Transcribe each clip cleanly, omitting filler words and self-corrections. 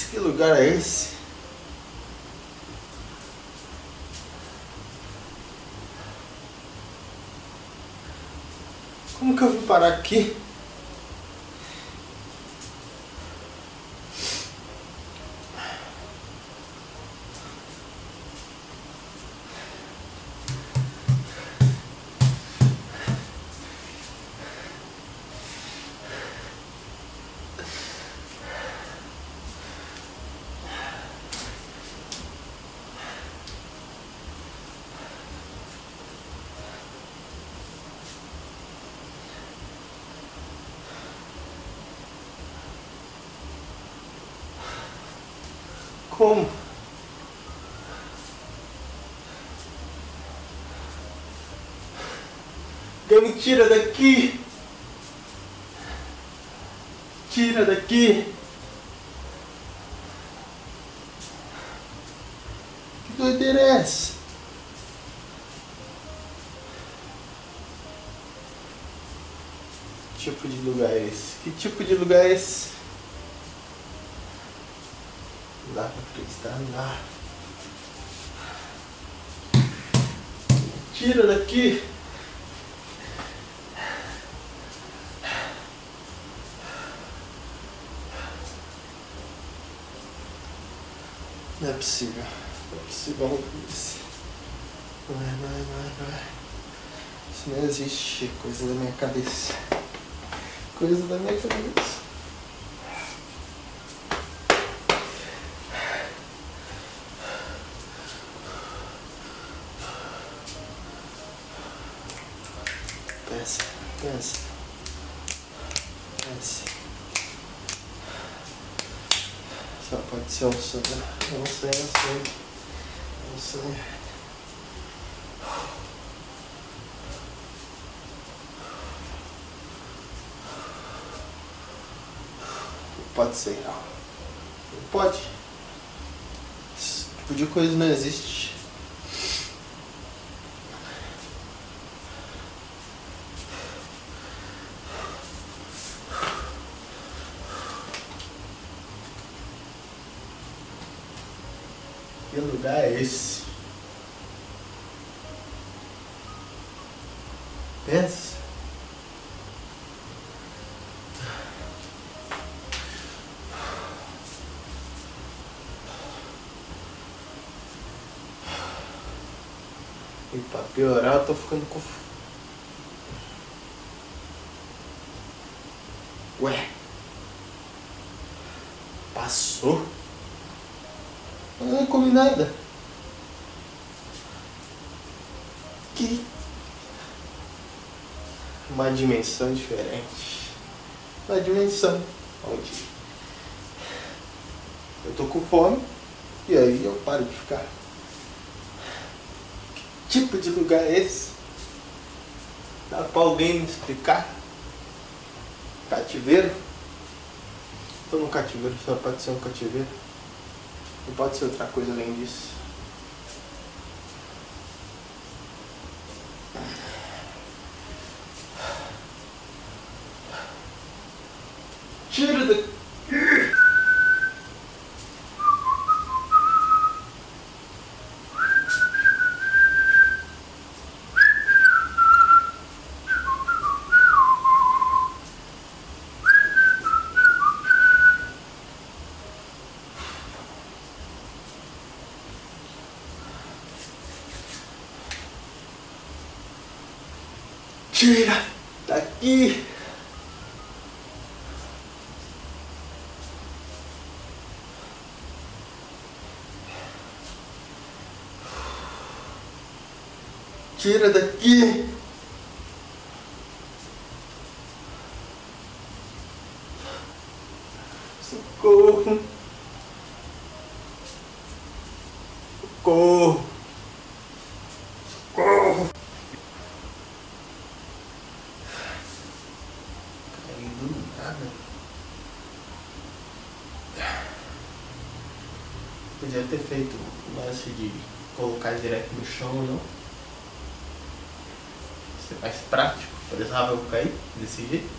Que lugar é esse? Como que eu vim parar aqui? Como? Me tira daqui! Tira daqui! Que doideira é essa? Que tipo de lugar é esse? Que tipo de lugar é esse? Não dá pra acreditar, não dá. Tira daqui! Não é possível. Não é possível algo desse. Vai. Isso não existe. Coisa da minha cabeça. Coisa da minha cabeça. Pensa. Só pode ser um sonho. Não sei. Pode ser, não. Não pode. Esse tipo de coisa não existe. Que lugar é esse? Pensa. E pra piorar, eu tô ficando confuso. Ué? Passou? Eu não comi nada. Que? Uma dimensão diferente. Uma dimensão onde eu tô com fome e aí eu paro de ficar. Que tipo de lugar é esse? Dá pra alguém me explicar? Cativeiro? Tô num cativeiro, só pode ser um cativeiro. Não pode ser outra coisa além disso. Tira daqui! Tira daqui! Tira daqui! Socorro! Socorro! Socorro! Caindo nada. Podia ter feito o lance de colocar direto no chão, não? Isso é mais prático. Precisava eu cair desse jeito.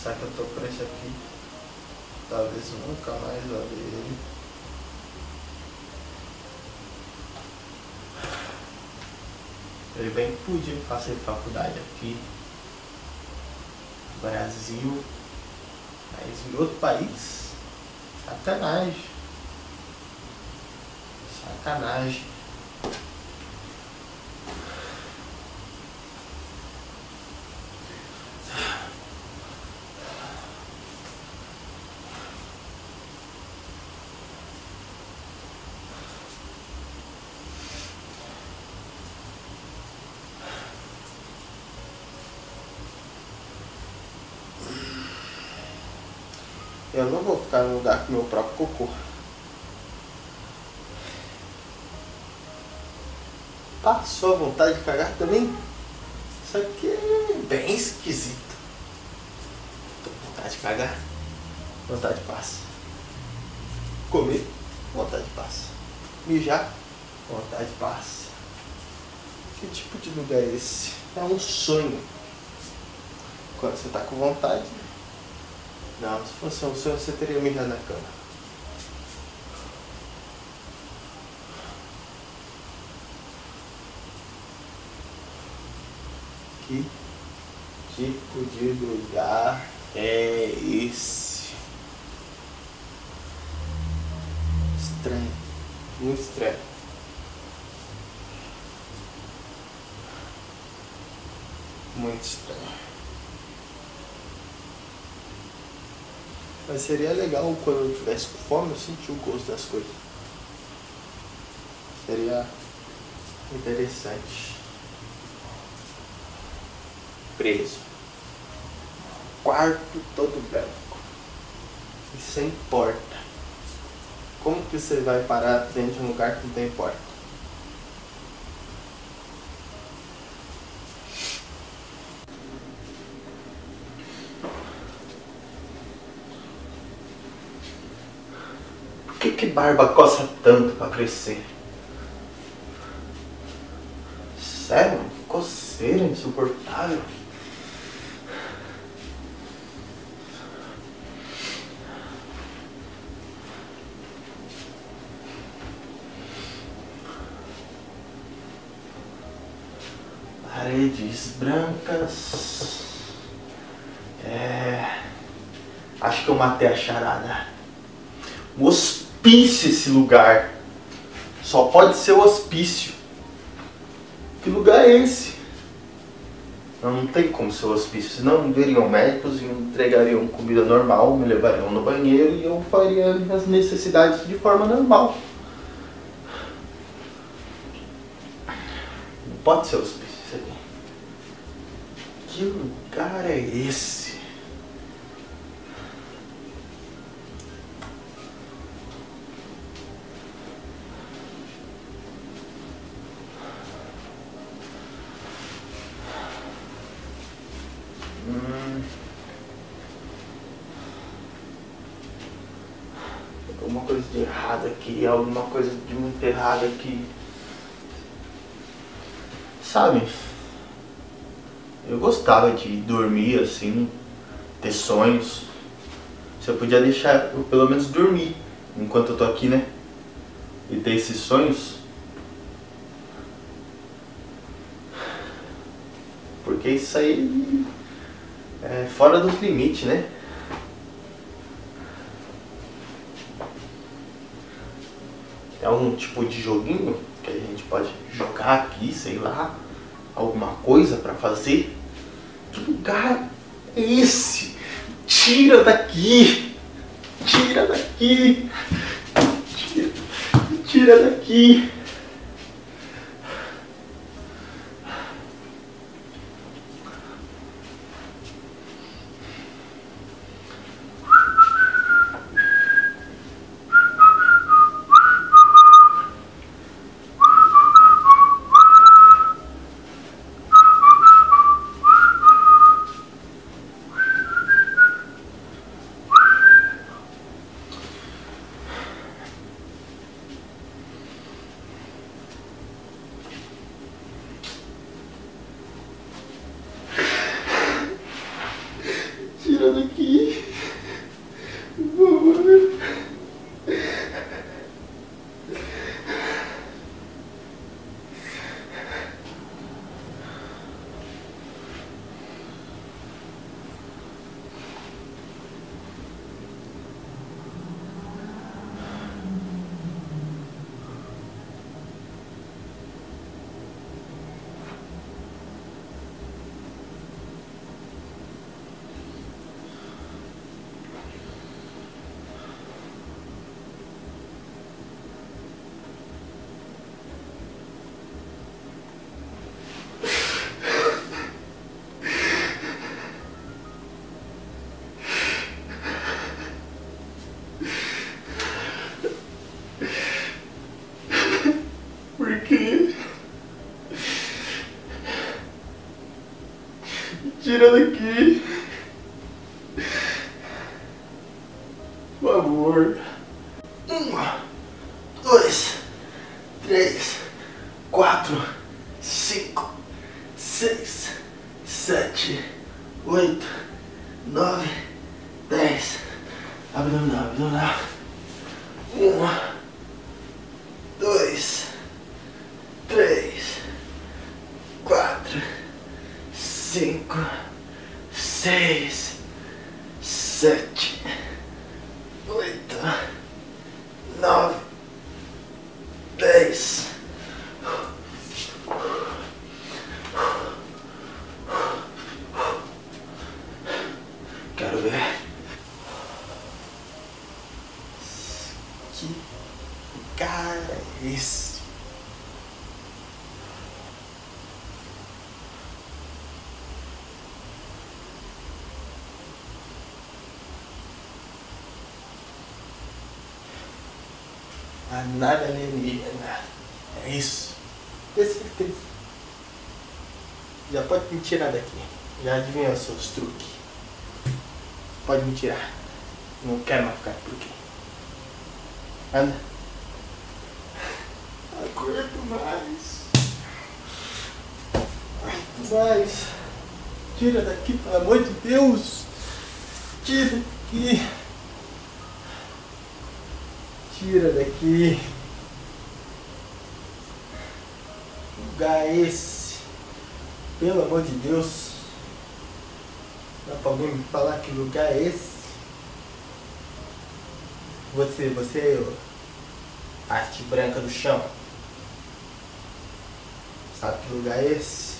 pensar que eu tô por esse aqui, talvez nunca mais vá ver ele. Ele bem podia fazer faculdade aqui no Brasil, mas em outro país, sacanagem. Sacanagem. Eu não vou ficar no lugar com meu próprio cocô. Passou a vontade de cagar também? Isso aqui é bem esquisito. Tô com vontade de cagar, vontade passa. Comer, vontade passa. Mijar, vontade passa. Que tipo de lugar é esse? É um sonho. Quando você tá com vontade... Não, se fosse um sonho você teria mijado na cama. Que tipo de lugar é esse? Estranho, muito estranho. Muito estranho. Mas seria legal quando eu tivesse com fome eu sentir o gosto das coisas. Seria interessante. Preso. Quarto todo branco. E sem porta. Como que você vai parar dentro de um lugar que não tem porta? Por que barba coça tanto pra crescer? Sério? Coceira insuportável. Paredes brancas. Acho que eu matei a charada. O hospício esse lugar. Só pode ser o hospício. Que lugar é esse? Não tem como ser o hospício. Senão veriam médicos e me entregariam comida normal, me levariam no banheiro e eu faria as necessidades de forma normal. Não pode ser hospício isso aqui. Que lugar é esse? Alguma coisa de errado aqui, alguma coisa de muito errado aqui. Sabe? Eu gostava de dormir assim, ter sonhos. Se eu podia deixar eu pelo menos dormir enquanto eu tô aqui, né? E ter esses sonhos. Porque isso aí é fora dos limites, né? É algum tipo de joguinho que a gente pode jogar aqui, sei lá, alguma coisa pra fazer. Que lugar é esse? Tira daqui! Tira daqui! Tira daqui! Tira daqui. Por favor. 1, 2, 3, 4, 5, 6, 7, 8, 9, 10. Abdominal, abdominal. 1, 2, 3, 4, 5, 6, 7, 8, 9, 10. Quero ver. Que cara é esse? A nada alienígena. É isso. Tenho certeza. Já pode me tirar daqui. Já adivinhou os seus truques. Pode me tirar. Não quero mais ficar por aqui. Anda. Aguento mais. Mais. Tira daqui, pelo amor de Deus. Tira daqui. Tira daqui. Que lugar é esse? Pelo amor de Deus. Dá pra alguém me falar que lugar é esse? Você, arte branca do chão. Sabe que lugar é esse?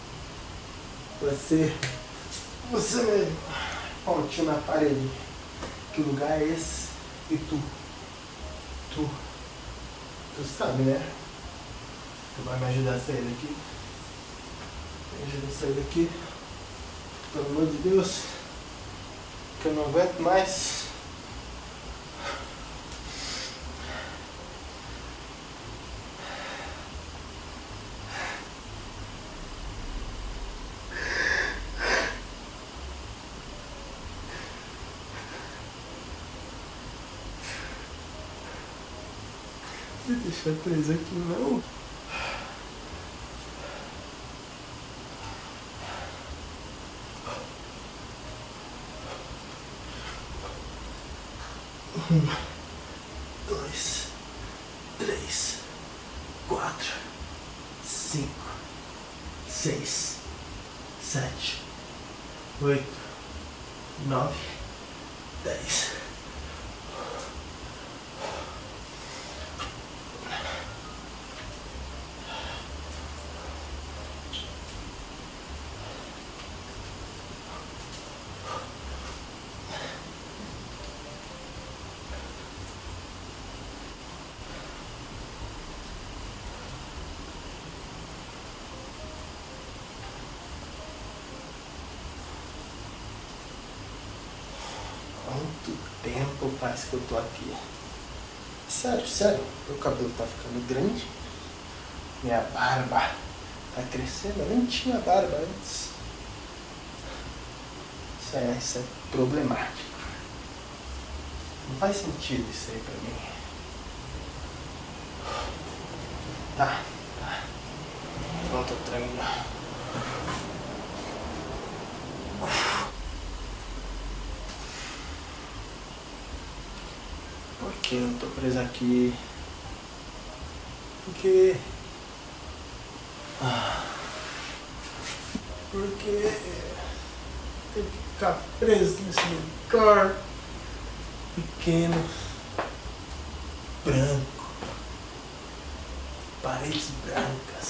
Você mesmo. Pontinho na parede. Que lugar é esse? E tu sabe, né? Tu vai me ajudar a sair daqui? Me ajuda a sair daqui? Pelo amor de Deus. Que eu não aguento mais. Me deixar preso aqui não. Um, 2, 3, 4, 5, 6, 7, 8, 9, 10. Quanto tempo faz que eu tô aqui? Sério, meu cabelo tá ficando grande, minha barba tá crescendo, eu nem tinha barba antes. Isso é problemático. Não faz sentido isso aí pra mim. Tá. Pronto, eu treino. Por que eu tô preso aqui? Porque tem que ficar preso nesse lugar pequeno, branco, paredes brancas.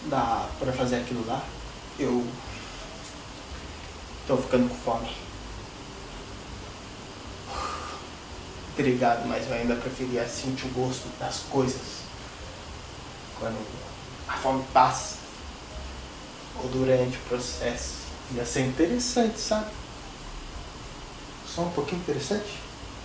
dá pra fazer aquilo lá. Eu tô ficando com fome. Obrigado, mas eu ainda preferia sentir o gosto das coisas quando a fome passa ou durante o processo. Ia ser interessante, sabe? Só um pouquinho interessante.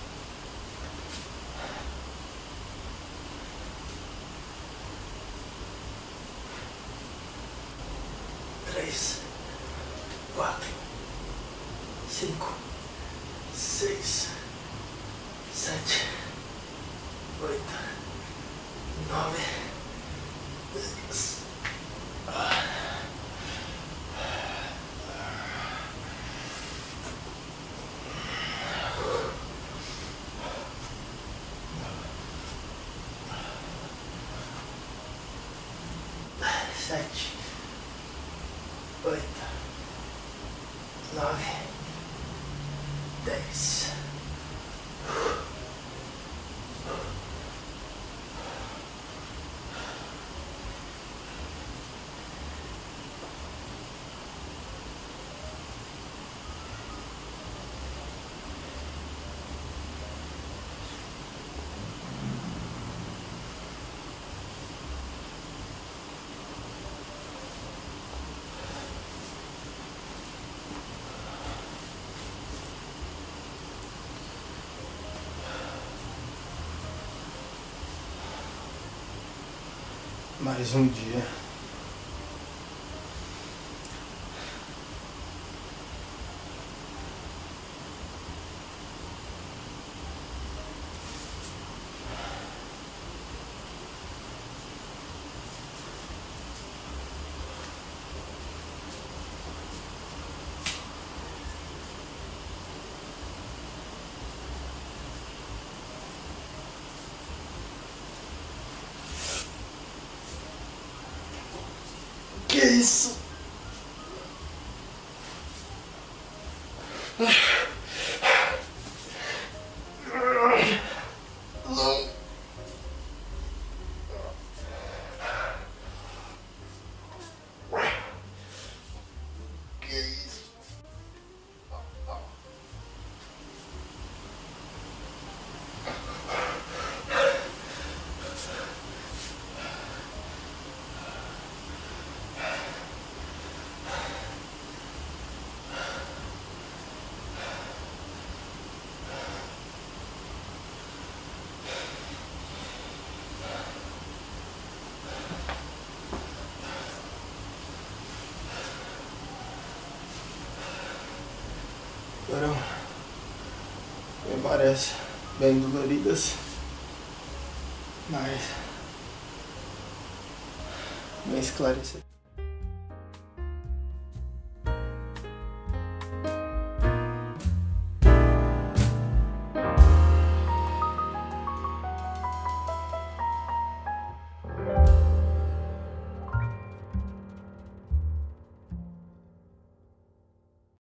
Três, 4, 5, 6, 7, 8, 9, 10. Sete, 8, 9, 10. Mais um dia. Que isso? Não. Que isso? Foram memórias bem doloridas, mas bem esclarecidas.